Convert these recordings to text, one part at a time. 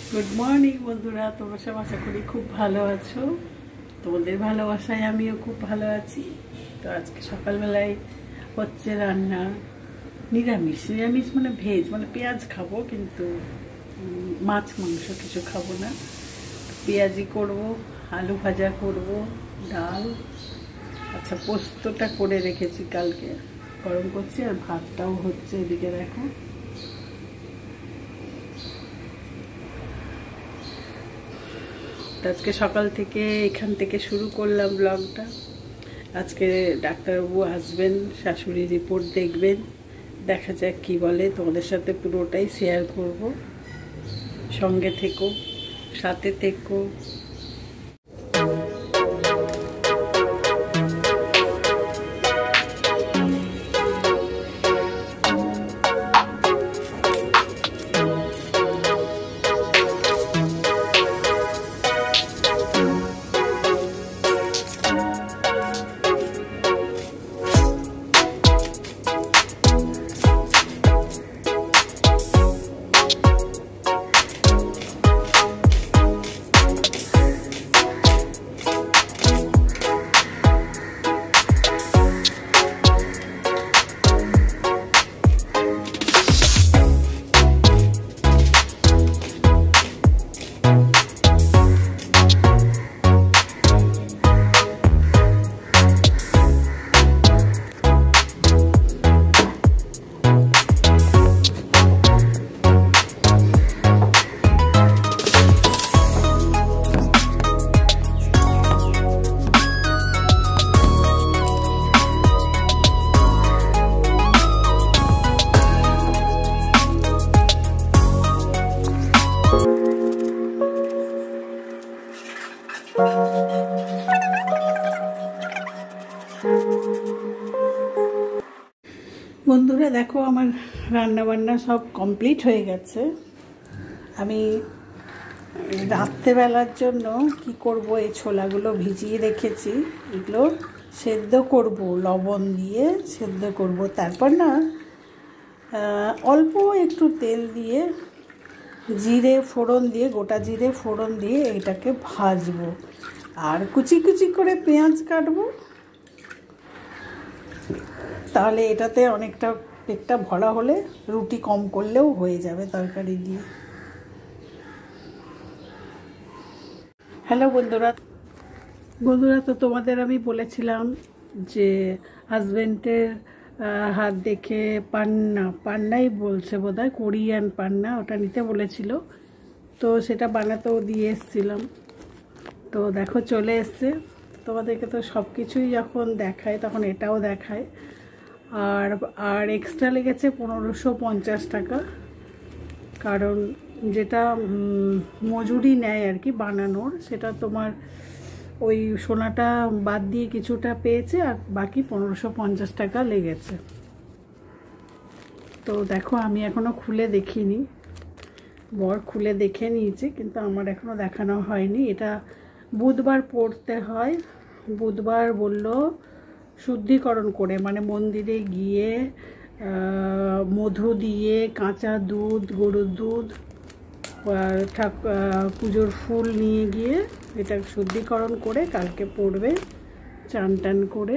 Good morning বন্ধুরা, তোমরা সব আশা করি খুব ভালো আছো। তোমাদের ভালোবাসায় আমিও খুব ভালো আছি। তো আজকে সকালবেলায় হচ্ছে রান্না নিরামিষ। নিরামিষ মানে ভেজ, মানে পেঁয়াজ খাবো, কিন্তু মাছ মাংস কিছু খাবো না। পেঁয়াজি করব, আলু ভাজা করব, ডাল, আচ্ছা পোস্তটা করে রেখেছি কালকে, গরম করছি, আর ভাতটাও হচ্ছে এদিকে দেখো। আজকে সকাল থেকে এখান থেকে শুরু করলাম ব্লগটা। আজকে ডাক্তারবাবু আসবেন, শাশুড়ি রিপোর্ট দেখবেন, দেখা যাক কি বলে। তোমাদের সাথে পুরোটাই শেয়ার করব, সঙ্গে থেকো, সাথে থেকো। বন্ধুরা দেখো, আমার রান্না বান্না সব কমপ্লিট হয়ে গেছে। আমি রাত্রেবেলার জন্য কি করব, এই ছোলাগুলো ভিজিয়ে রেখেছি, এগুলো সেদ্ধ করব, লবণ দিয়ে সেদ্ধ করব। তারপর না অল্প একটু তেল দিয়ে জিরে ফোড়ন দিয়ে, গোটা জিরে ফোড়ন দিয়ে এটাকে ভাজবো, আর কুচি কুচি করে পেঁয়াজ কাটবো। তাহলে এটাতে অনেকটা পেটটা ভরা হলে রুটি কম করলেও হয়ে যাবে তরকারি দিয়ে। হ্যালো বন্ধুরা, তো তোমাদের আমি বলেছিলাম যে হাজব্যান্ডের হাত দেখে পান্নাই বলছে বোধহয়, কোরিয়ান পান্না, ওটা নিতে বলেছিল। তো সেটা বানাতেও দিয়ে এসছিলাম। তো দেখো চলে এসছে। তোমাদেরকে তো সব কিছুই যখন দেখায় তখন এটাও দেখায়। আর এক্সট্রা লেগেছে 1550 টাকা, কারণ যেটা মজুরি নেয় আর কি বানানোর, সেটা তোমার ওই সোনাটা বাদ দিয়ে কিছুটা পেয়েছে, আর বাকি 1550 টাকা লেগেছে। তো দেখো, আমি এখনও খুলে দেখিনি, বর খুলে দেখে নিয়েছে, কিন্তু আমার এখনও দেখানো হয়নি। এটা বুধবার পড়তে হয়। বুধবার বললো শুদ্ধিকরণ করে, মানে মন্দিরে গিয়ে মধু দিয়ে, কাঁচা দুধ, গরুর দুধ, পুজোর ফুল নিয়ে গিয়ে এটা শুদ্ধিকরণ করে কালকে পড়বে, চান টান করে।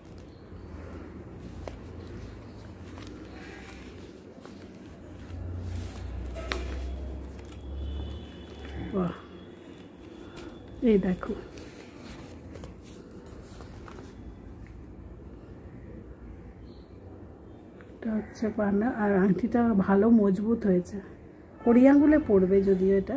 বাহ, এই দেখো, হচ্ছে পান্না, আর আংটিটা ভালো মজবুত হয়েছে। কড়ি আঙুলে পড়বে যদিও এটা।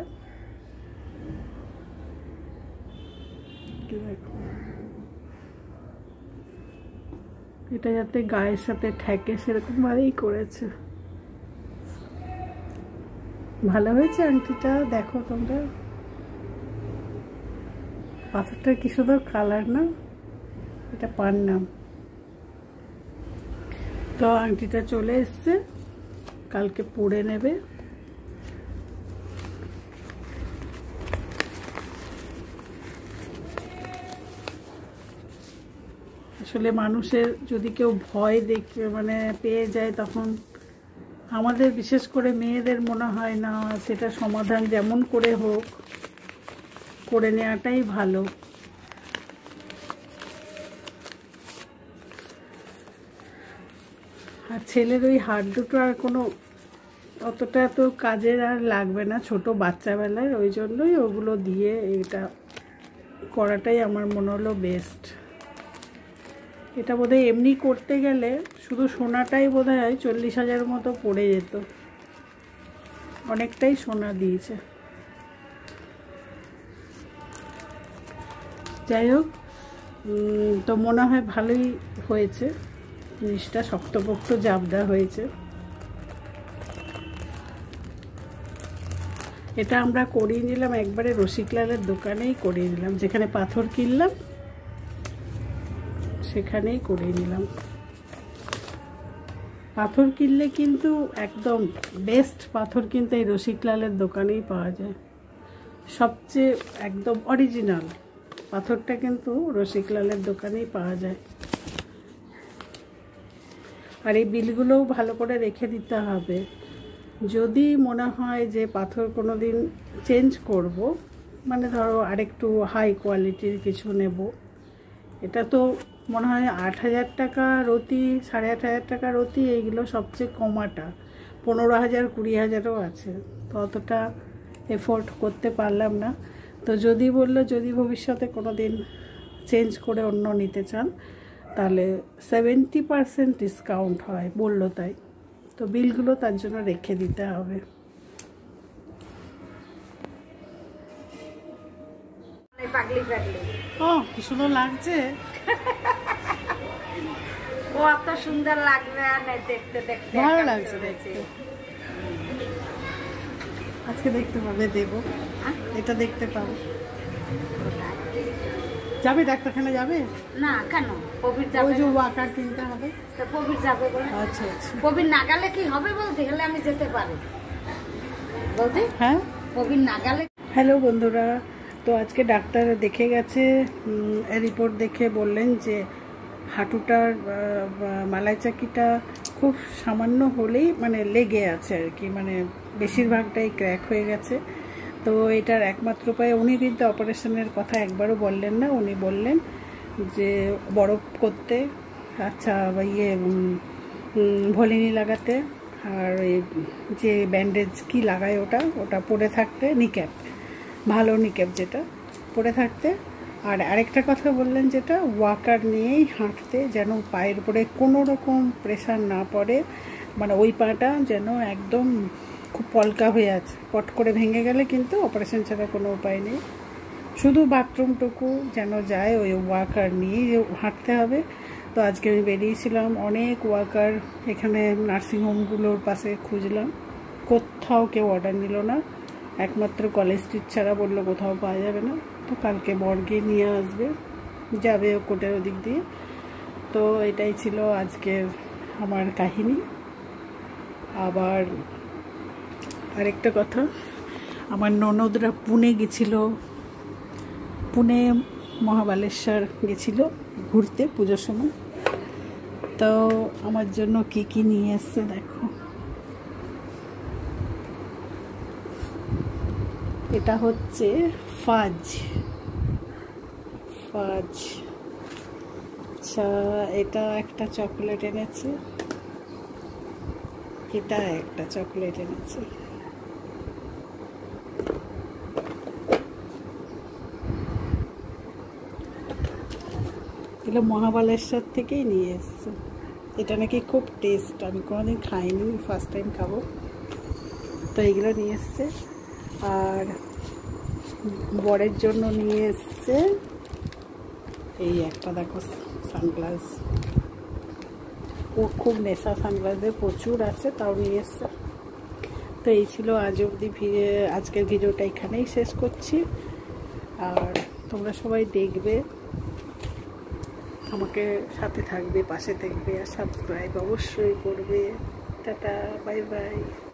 এটা যাতে গায়ের সাথে ঠেকে সেরকম ভাবেই করেছে। ভালো হয়েছে আংটিটা, দেখো তোমরা, পাথরটা কি সুন্দর কালার না, এটা পান্না। তো আংটিটা চলে এসছে, কালকে পরে নেবে। আসলে মানুষের যদি কেউ ভয় দেখে মানে পেয়ে যায়, তখন আমাদের বিশেষ করে মেয়েদের মনে হয় না সেটা সমাধান যেমন করে হোক করে নেওয়াটাই ভালো। আর ছেলের ওই হাত দুটো আর কোনো অতটা তো কাজের আর লাগবে না, ছোট বাচ্চাবেলায়, ওই জন্যই ওগুলো দিয়ে এটা করাটাই আমার মনে হলো বেস্ট। এটা বোধহয় এমনি করতে গেলে শুধু সোনাটাই বোধহয় 40,000 মতো পড়ে যেত, অনেকটাই সোনা দিয়েছে। যাই হোক, তো মনে হয় ভালোই হয়েছে জিনিসটা, শক্তপোক্ত জাবদা হয়েছে। এটা আমরা করিয়ে নিলাম একবারে রসিকলালের দোকানেই করিয়ে নিলাম, যেখানে পাথর কিনলাম সেখানেই করিয়ে নিলাম। পাথর কিনলে কিন্তু একদম বেস্ট পাথর কিন্তু এই রসিকলালের দোকানেই পাওয়া যায়, সবচেয়ে একদম অরিজিনাল পাথরটা কিন্তু রসিকলালের দোকানেই পাওয়া যায়। আর এই বিলগুলোও ভালো করে রেখে দিতে হবে, যদি মনে হয় যে পাথর কোনো দিন চেঞ্জ করব, মানে ধরো আরেকটু হাই কোয়ালিটির কিছু নেব, এটা তো মনে হয় 8,000 টাকা রতি, 8,500 টাকা রতি, এইগুলো সবচেয়ে কমাটা, 15,000 20,000ও আছে, তো অতটা এফোর্ট করতে পারলাম না। তো যদি বললো যদি ভবিষ্যতে কোনো দিন চেঞ্জ করে অন্য নিতে চান তাহলে 70% ডিসকাউন্ট হয়, বললো তাই। তো বিলগুলো তার জন্য রেখে দিতে হবে। ও কি সুন্দর লাগছে, কত সুন্দর লাগবে দেখতে দেখতে, ভালো লাগছে দেখতে। আজকে দেখতে পাবে, দেবো এটা দেখতে পাবো। যাবে ডাক্তারখানা যাবে না কেন, প্রবীর যাবে, ওই যে ওয়াকার কিনতে হবে, তো প্রবীর যাবে বলে। আচ্ছা আচ্ছা, প্রবীর না গেলে কি হবে বলতে, হলে আমি যেতে পারি বলতে, হ্যাঁ প্রবীর না গেলে। হ্যালো বন্ধুরা, তো আজকে ডাক্তার দেখে গেছে, রিপোর্ট দেখে বললেন যে হাঁটুটার মালাই চাকিটা খুব সামান্য হলেই মানে লেগে আছে আর কি, মানে বেশিরভাগটাই ক্র্যাক হয়ে গেছে। তো এটার একমাত্র উপায়, উনি কিন্তু অপারেশনের কথা একবারও বললেন না, উনি বললেন যে বরফ করতে, আচ্ছা ভলিনি লাগাতে, আর যে ব্যান্ডেজ কি লাগায় ওটা পরে থাকতে, নিক্যাপ, ভালো নিক্যাপ যেটা পরে থাকতে। আর আরেকটা কথা বললেন যেটা ওয়াকার নিয়েই হাঁটতে, যেন পায়ের উপরে কোনো রকম প্রেশার না পড়ে, মানে ওই পাটা যেন একদম খুব পলকা হয়ে আছে, পট করে ভেঙে গেলে কিন্তু অপারেশন ছাড়া কোনো উপায় নেই, শুধু বাথরুমটুকু যেন যায়, ওই ওয়াকার নিয়েই হাঁটতে হবে। তো আজকে আমি বেরিয়েছিলাম, অনেক ওয়াকার এখানে নার্সিংহোমগুলোর পাশে খুঁজলাম, কোথাও কেউ অর্ডার নিল না, একমাত্র কলেজ স্ট্রিট ছাড়া বললো কোথাও পাওয়া যাবে না। তো কালকে বর্গে নিয়ে আসবে, যাবে কোটের ওদিক দিয়ে। তো এটাই ছিল আজকের আমার কাহিনী। আবার আরেকটা কথা, আমার ননদরা পুনে গেছিল, পুনে মহাবালেশ্বর গেছিল ঘুরতে পুজোর সময়, তো আমার জন্য কি কি নিয়ে এসছে দেখো। এটা হচ্ছে ফাজ, আচ্ছা এটা একটা চকলেট এনেছে, এটা একটা চকলেট এনেছে, এগুলো মহাবালেশ্বর থেকেই নিয়ে এসছে। এটা নাকি খুব টেস্ট, আমি কোনোদিন খাইনি, ফার্স্ট টাইম খাবো, তো এইগুলো নিয়ে এসছে। আর বরের জন্য নিয়ে এসছে এই একটা দেখো সানগ্লাস, ও খুব নেশা সানগ্লাসের, প্রচুর আছে, তাও নিয়ে এসছে। তো এই ছিল আজ অবধি আজকের ভিডিওটা এখানেই শেষ করছি। আর তোমরা সবাই দেখবে, আমাকে সাথে থাকবে, পাশে থাকবে, আর সাবস্ক্রাইব অবশ্যই করবে। Tata, bye by.